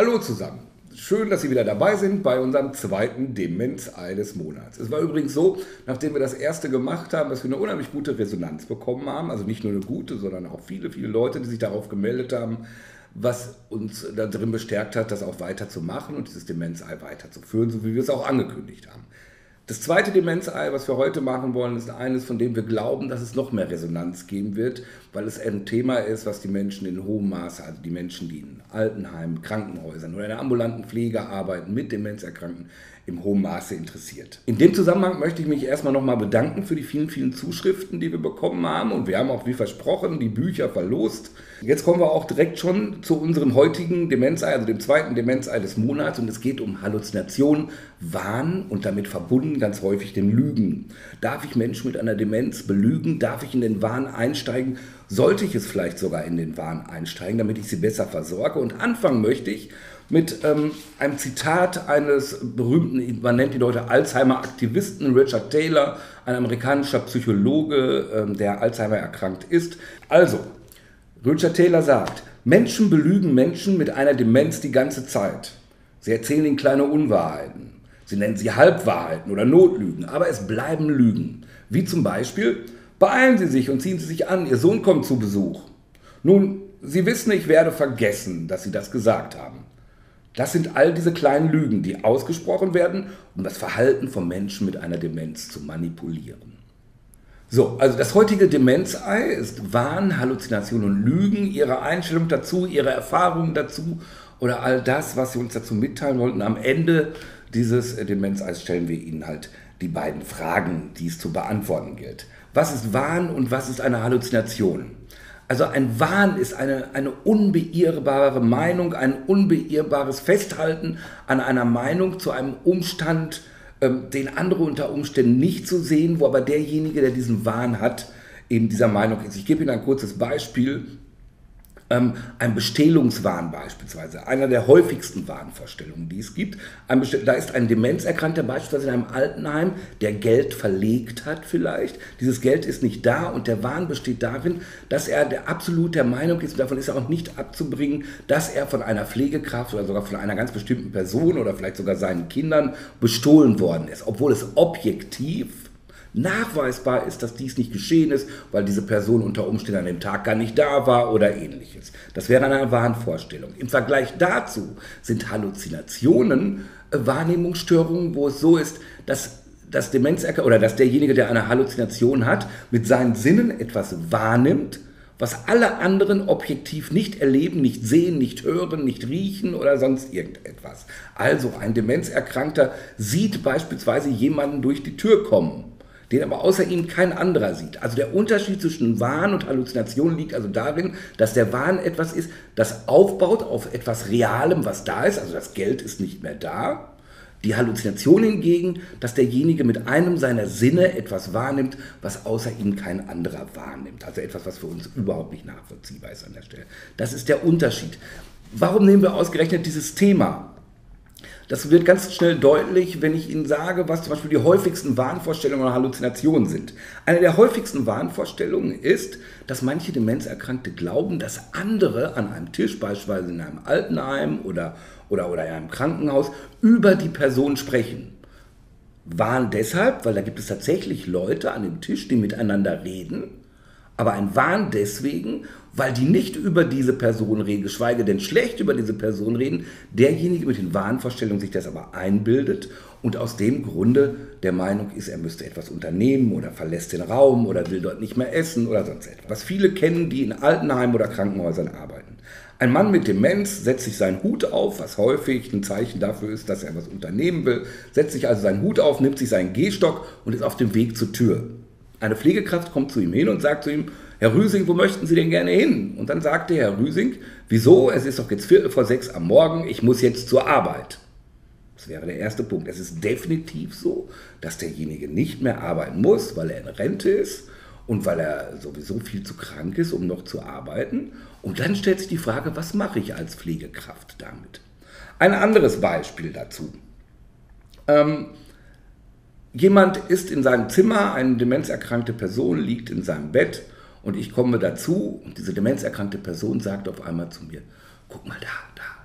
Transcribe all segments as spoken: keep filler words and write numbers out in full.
Hallo zusammen, schön, dass Sie wieder dabei sind bei unserem zweiten Demenz-Ei des Monats. Es war übrigens so, nachdem wir das erste gemacht haben, dass wir eine unheimlich gute Resonanz bekommen haben, also nicht nur eine gute, sondern auch viele, viele Leute, die sich darauf gemeldet haben, was uns darin bestärkt hat, das auch weiterzumachen und dieses Demenz-Ei weiterzuführen, so wie wir es auch angekündigt haben. Das zweite Demenz-Ei, was wir heute machen wollen, ist eines, von dem wir glauben, dass es noch mehr Resonanz geben wird, weil es ein Thema ist, was die Menschen in hohem Maße, also die Menschen, die in Altenheimen, Krankenhäusern oder in der ambulanten Pflege arbeiten mit Demenzerkrankten, im hohen Maße interessiert. In dem Zusammenhang möchte ich mich erstmal nochmal bedanken für die vielen, vielen Zuschriften, die wir bekommen haben, und wir haben auch, wie versprochen, die Bücher verlost. Jetzt kommen wir auch direkt schon zu unserem heutigen Demenz-Ei, also dem zweiten Demenz-Ei des Monats, und es geht um Halluzination, Wahn und damit verbunden ganz häufig dem Lügen. Darf ich Menschen mit einer Demenz belügen? Darf ich in den Wahn einsteigen? Sollte ich es vielleicht sogar in den Wahn einsteigen, damit ich sie besser versorge? Und anfangen möchte ich mit ähm, einem Zitat eines berühmten, man nennt ihn heute Alzheimer-Aktivisten, Richard Taylor, ein amerikanischer Psychologe, ähm, der Alzheimer erkrankt ist. Also, Richard Taylor sagt: Menschen belügen Menschen mit einer Demenz die ganze Zeit. Sie erzählen ihnen kleine Unwahrheiten. Sie nennen sie Halbwahrheiten oder Notlügen, aber es bleiben Lügen. Wie zum Beispiel: Beeilen Sie sich und ziehen Sie sich an, Ihr Sohn kommt zu Besuch. Nun, Sie wissen, ich werde vergessen, dass Sie das gesagt haben. Das sind all diese kleinen Lügen, die ausgesprochen werden, um das Verhalten von Menschen mit einer Demenz zu manipulieren. So, also das heutige Demenz-Ei ist Wahn, Halluzination und Lügen, Ihre Einstellung dazu, Ihre Erfahrungen dazu oder all das, was Sie uns dazu mitteilen wollten. Am Ende dieses Demenz-Eis stellen wir Ihnen halt die beiden Fragen, die es zu beantworten gilt. Was ist Wahn und was ist eine Halluzination? Also ein Wahn ist eine, eine unbeirrbare Meinung, ein unbeirrbares Festhalten an einer Meinung zu einem Umstand, ähm, den andere unter Umständen nicht so sehen, wo aber derjenige, der diesen Wahn hat, eben dieser Meinung ist. Ich gebe Ihnen ein kurzes Beispiel. Ähm, ein Bestehlungswahn beispielsweise, einer der häufigsten Wahnvorstellungen, die es gibt. Ein da ist ein Demenzerkrankter beispielsweise in einem Altenheim, der Geld verlegt hat vielleicht. Dieses Geld ist nicht da und der Wahn besteht darin, dass er der absolut der Meinung ist, und davon ist er auch nicht abzubringen, dass er von einer Pflegekraft oder sogar von einer ganz bestimmten Person oder vielleicht sogar seinen Kindern bestohlen worden ist, obwohl es objektiv nachweisbar ist, dass dies nicht geschehen ist, weil diese Person unter Umständen an dem Tag gar nicht da war oder ähnliches. Das wäre eine Wahnvorstellung. Im Vergleich dazu sind Halluzinationen äh, Wahrnehmungsstörungen, wo es so ist, dass das Demenzerkrankte oder dass derjenige, der eine Halluzination hat, mit seinen Sinnen etwas wahrnimmt, was alle anderen objektiv nicht erleben, nicht sehen, nicht hören, nicht riechen oder sonst irgendetwas. Also ein Demenzerkrankter sieht beispielsweise jemanden durch die Tür kommen, den aber außer ihm kein anderer sieht. Also der Unterschied zwischen Wahn und Halluzination liegt also darin, dass der Wahn etwas ist, das aufbaut auf etwas Realem, was da ist, also das Geld ist nicht mehr da. Die Halluzination hingegen, dass derjenige mit einem seiner Sinne etwas wahrnimmt, was außer ihm kein anderer wahrnimmt. Also etwas, was für uns überhaupt nicht nachvollziehbar ist an der Stelle. Das ist der Unterschied. Warum nehmen wir ausgerechnet dieses Thema? Das wird ganz schnell deutlich, wenn ich Ihnen sage, was zum Beispiel die häufigsten Wahnvorstellungen oder Halluzinationen sind. Eine der häufigsten Wahnvorstellungen ist, dass manche Demenzerkrankte glauben, dass andere an einem Tisch, beispielsweise in einem Altenheim oder, oder, oder in einem Krankenhaus, über die Person sprechen. Wahn deshalb, weil da gibt es tatsächlich Leute an dem Tisch, die miteinander reden, aber ein Wahn deswegen, weil die nicht über diese Person reden, geschweige denn schlecht über diese Person reden, derjenige mit den Wahnvorstellungen sich das aber einbildet und aus dem Grunde der Meinung ist, er müsste etwas unternehmen oder verlässt den Raum oder will dort nicht mehr essen oder sonst etwas. Was viele kennen, die in Altenheimen oder Krankenhäusern arbeiten. Ein Mann mit Demenz setzt sich seinen Hut auf, was häufig ein Zeichen dafür ist, dass er was unternehmen will, setzt sich also seinen Hut auf, nimmt sich seinen Gehstock und ist auf dem Weg zur Tür. Eine Pflegekraft kommt zu ihm hin und sagt zu ihm: Herr Rüsing, wo möchten Sie denn gerne hin? Und dann sagte Herr Rüsing: Wieso? Es ist doch jetzt Viertel vor sechs am Morgen, ich muss jetzt zur Arbeit. Das wäre der erste Punkt. Es ist definitiv so, dass derjenige nicht mehr arbeiten muss, weil er in Rente ist und weil er sowieso viel zu krank ist, um noch zu arbeiten. Und dann stellt sich die Frage, was mache ich als Pflegekraft damit? Ein anderes Beispiel dazu. Ähm, Jemand ist in seinem Zimmer, eine demenzerkrankte Person liegt in seinem Bett und ich komme dazu und diese demenzerkrankte Person sagt auf einmal zu mir: Guck mal da, da,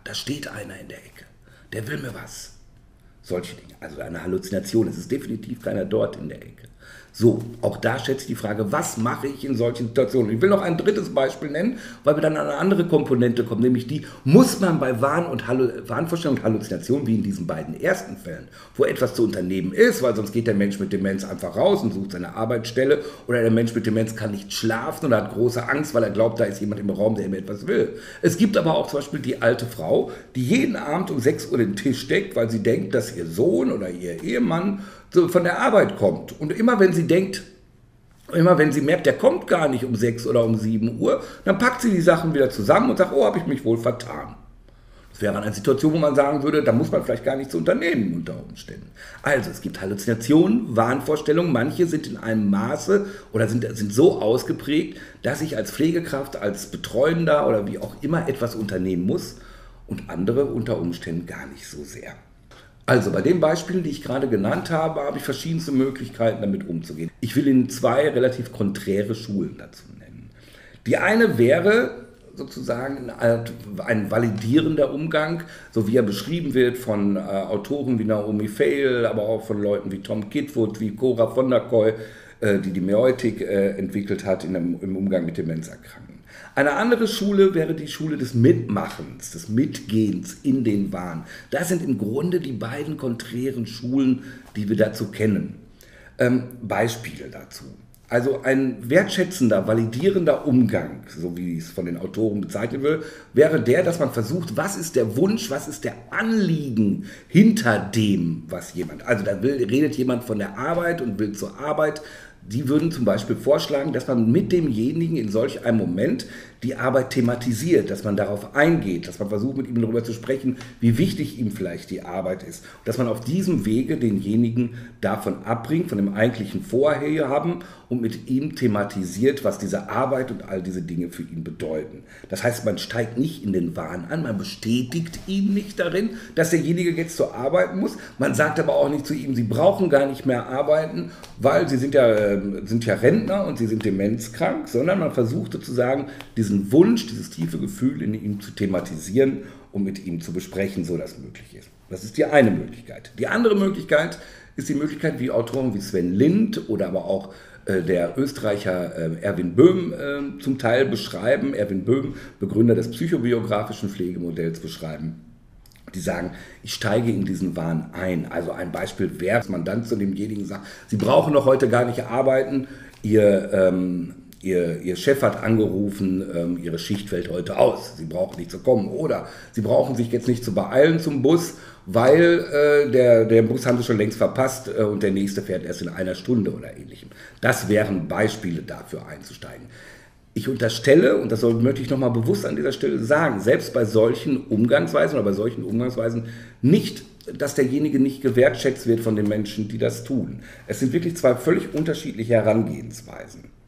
da steht einer in der Ecke, der will mir was. Solche Dinge, also eine Halluzination, es ist definitiv keiner dort in der Ecke. So, auch da stellt sich die Frage, was mache ich in solchen Situationen? Ich will noch ein drittes Beispiel nennen, weil wir dann an eine andere Komponente kommen, nämlich die, muss man bei Wahn- und Hallu Wahnvorstellung und Halluzination, wie in diesen beiden ersten Fällen, wo etwas zu unternehmen ist, weil sonst geht der Mensch mit Demenz einfach raus und sucht seine Arbeitsstelle, oder der Mensch mit Demenz kann nicht schlafen oder hat große Angst, weil er glaubt, da ist jemand im Raum, der ihm etwas will. Es gibt aber auch zum Beispiel die alte Frau, die jeden Abend um sechs Uhr den Tisch deckt, weil sie denkt, dass ihr Sohn oder ihr Ehemann so von der Arbeit kommt. Und immer wenn sie denkt, immer wenn sie merkt, der kommt gar nicht um sechs oder um sieben Uhr, dann packt sie die Sachen wieder zusammen und sagt, oh, habe ich mich wohl vertan. Das wäre eine Situation, wo man sagen würde, da muss man vielleicht gar nichts unternehmen unter Umständen. Also es gibt Halluzinationen, Wahnvorstellungen, manche sind in einem Maße oder sind, sind so ausgeprägt, dass ich als Pflegekraft, als Betreuender oder wie auch immer etwas unternehmen muss und andere unter Umständen gar nicht so sehr. Also bei den Beispielen, die ich gerade genannt habe, habe ich verschiedenste Möglichkeiten, damit umzugehen. Ich will Ihnen zwei relativ konträre Schulen dazu nennen. Die eine wäre sozusagen ein validierender Umgang, so wie er beschrieben wird von äh, Autoren wie Naomi Feil, aber auch von Leuten wie Tom Kitwood, wie Cora von der Koy, äh, die die Meutik äh, entwickelt hat in dem, im Umgang mit Demenzerkrankten. Eine andere Schule wäre die Schule des Mitmachens, des Mitgehens in den Wahn. Das sind im Grunde die beiden konträren Schulen, die wir dazu kennen. Ähm, Beispiele dazu. Also ein wertschätzender, validierender Umgang, so wie es von den Autoren bezeichnet wird, wäre der, dass man versucht, was ist der Wunsch, was ist der Anliegen hinter dem, was jemand, also da will, redet jemand von der Arbeit und will zur Arbeit. Die würden zum Beispiel vorschlagen, dass man mit demjenigen in solch einem Moment die Arbeit thematisiert, dass man darauf eingeht, dass man versucht, mit ihm darüber zu sprechen, wie wichtig ihm vielleicht die Arbeit ist. Dass man auf diesem Wege denjenigen davon abbringt, von dem eigentlichen Vorhaben und mit ihm thematisiert, was diese Arbeit und all diese Dinge für ihn bedeuten. Das heißt, man steigt nicht in den Wahn an, man bestätigt ihn nicht darin, dass derjenige jetzt zur Arbeit muss. Man sagt aber auch nicht zu ihm, Sie brauchen gar nicht mehr arbeiten, weil Sie sind ja, äh, sind ja Rentner und Sie sind demenzkrank, sondern man versucht sozusagen, diesen Wunsch, dieses tiefe Gefühl in ihm zu thematisieren und mit ihm zu besprechen, so dass möglich ist. Das ist die eine Möglichkeit. Die andere Möglichkeit ist die Möglichkeit, wie Autoren wie Sven Lind oder aber auch äh, der Österreicher äh, Erwin Böhm äh, zum Teil beschreiben. Erwin Böhm, Begründer des psychobiografischen Pflegemodells, beschreiben. Die sagen, ich steige in diesen Wahn ein. Also ein Beispiel wäre, dass man dann zu demjenigen sagt, Sie brauchen doch heute gar nicht arbeiten, Ihr... Ähm, Ihr, ihr Chef hat angerufen, ähm, Ihre Schicht fällt heute aus, Sie brauchen nicht zu kommen. Oder Sie brauchen sich jetzt nicht zu beeilen zum Bus, weil äh, der, der Bus haben Sie schon längst verpasst äh, und der nächste fährt erst in einer Stunde oder ähnlichem. Das wären Beispiele dafür einzusteigen. Ich unterstelle, und das soll, möchte ich nochmal bewusst an dieser Stelle sagen, selbst bei solchen Umgangsweisen oder bei solchen Umgangsweisen nicht, dass derjenige nicht gewertschätzt wird von den Menschen, die das tun. Es sind wirklich zwei völlig unterschiedliche Herangehensweisen.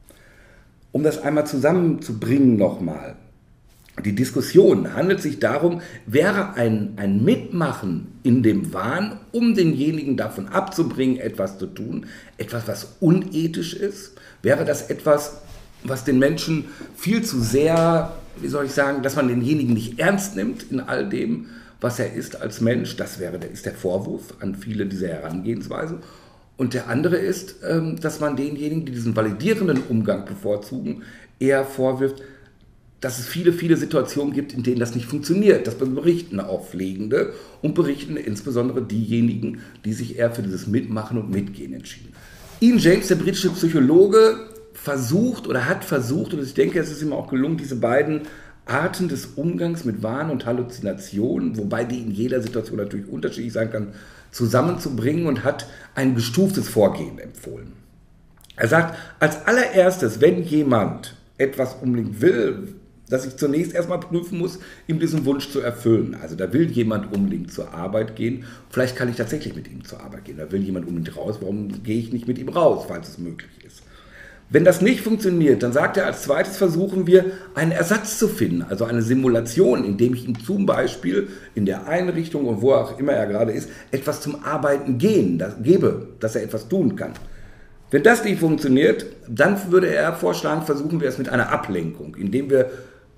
Um das einmal zusammenzubringen nochmal, die Diskussion handelt sich darum, wäre ein, ein Mitmachen in dem Wahn, um denjenigen davon abzubringen, etwas zu tun, etwas, was unethisch ist? Wäre das etwas, was den Menschen viel zu sehr, wie soll ich sagen, dass man denjenigen nicht ernst nimmt in all dem, was er ist als Mensch? Das wäre, ist der Vorwurf an viele dieser Herangehensweise. Und der andere ist, dass man denjenigen, die diesen validierenden Umgang bevorzugen, eher vorwirft, dass es viele, viele Situationen gibt, in denen das nicht funktioniert. Das berichten auch Pflegende und berichten insbesondere diejenigen, die sich eher für dieses Mitmachen und Mitgehen entschieden. Ian James, der britische Psychologe, versucht oder hat versucht, und ich denke, es ist ihm auch gelungen, diese beiden Arten des Umgangs mit Wahn und Halluzination, wobei die in jeder Situation natürlich unterschiedlich sein kann, zusammenzubringen und hat ein gestuftes Vorgehen empfohlen. Er sagt, als allererstes, wenn jemand etwas unbedingt will, dass ich zunächst erstmal prüfen muss, ihm diesen Wunsch zu erfüllen. Also da will jemand unbedingt zur Arbeit gehen, vielleicht kann ich tatsächlich mit ihm zur Arbeit gehen. Da will jemand unbedingt raus, warum gehe ich nicht mit ihm raus, falls es möglich ist. Wenn das nicht funktioniert, dann sagt er, als zweites versuchen wir, einen Ersatz zu finden, also eine Simulation, indem ich ihm zum Beispiel in der Einrichtung und wo auch immer er gerade ist, etwas zum Arbeiten gehen, das gebe, dass er etwas tun kann. Wenn das nicht funktioniert, dann würde er vorschlagen, versuchen wir es mit einer Ablenkung, indem wir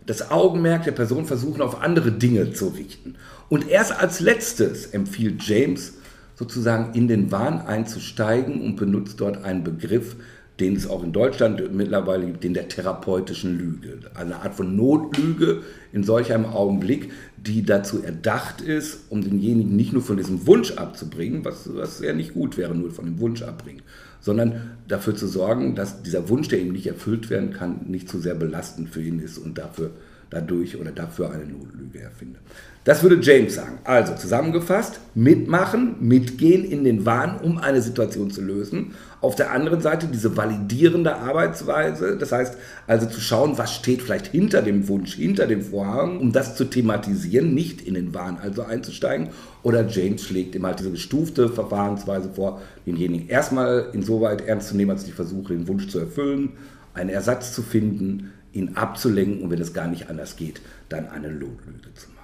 das Augenmerk der Person versuchen, auf andere Dinge zu richten. Und erst als letztes empfiehlt James, sozusagen in den Wahn einzusteigen und benutzt dort einen Begriff, den es auch in Deutschland mittlerweile gibt, den der therapeutischen Lüge. Eine Art von Notlüge in solch einem Augenblick, die dazu erdacht ist, um denjenigen nicht nur von diesem Wunsch abzubringen, was, was ja nicht gut wäre, nur von dem Wunsch abbringen, sondern dafür zu sorgen, dass dieser Wunsch, der ihm nicht erfüllt werden kann, nicht zu sehr belastend für ihn ist und dafür dadurch oder dafür eine Notlüge erfinde. Das würde James sagen. Also zusammengefasst, mitmachen, mitgehen in den Wahn, um eine Situation zu lösen. Auf der anderen Seite diese validierende Arbeitsweise, das heißt also zu schauen, was steht vielleicht hinter dem Wunsch, hinter dem Vorhaben, um das zu thematisieren, nicht in den Wahn also einzusteigen. Oder James schlägt ihm halt diese gestufte Verfahrensweise vor, denjenigen erstmal insoweit ernst zu nehmen, als die Versuche, den Wunsch zu erfüllen, einen Ersatz zu finden, ihn abzulenken und wenn es gar nicht anders geht, dann eine Notlüge zu machen.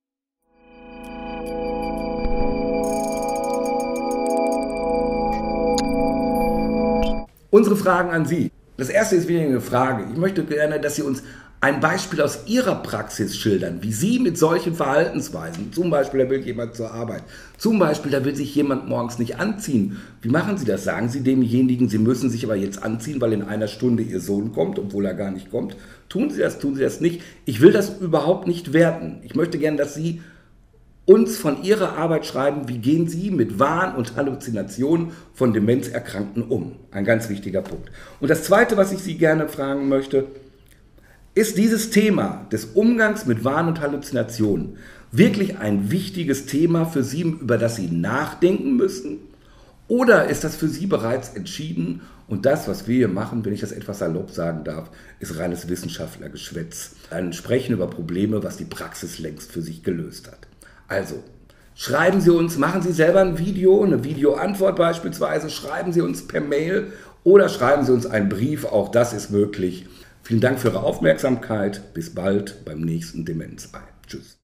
Unsere Fragen an Sie. Das erste ist wieder eine Frage. Ich möchte gerne, dass Sie uns ein Beispiel aus Ihrer Praxis schildern, wie Sie mit solchen Verhaltensweisen, zum Beispiel, da will jemand zur Arbeit, zum Beispiel, da will sich jemand morgens nicht anziehen. Wie machen Sie das? Sagen Sie demjenigen, Sie müssen sich aber jetzt anziehen, weil in einer Stunde Ihr Sohn kommt, obwohl er gar nicht kommt. Tun Sie das, tun Sie das nicht? Ich will das überhaupt nicht werten. Ich möchte gerne, dass Sie uns von Ihrer Arbeit schreiben, wie gehen Sie mit Wahn und Halluzinationen von Demenzerkrankten um. Ein ganz wichtiger Punkt. Und das Zweite, was ich Sie gerne fragen möchte, ist dieses Thema des Umgangs mit Wahn und Halluzinationen wirklich ein wichtiges Thema für Sie, über das Sie nachdenken müssen? Oder ist das für Sie bereits entschieden und das, was wir hier machen, wenn ich das etwas salopp sagen darf, ist reines Wissenschaftlergeschwätz, ein Sprechen über Probleme, was die Praxis längst für sich gelöst hat? Also, schreiben Sie uns, machen Sie selber ein Video, eine Videoantwort beispielsweise, schreiben Sie uns per Mail oder schreiben Sie uns einen Brief, auch das ist möglich. Vielen Dank für Ihre Aufmerksamkeit, bis bald beim nächsten Demenzei. Tschüss.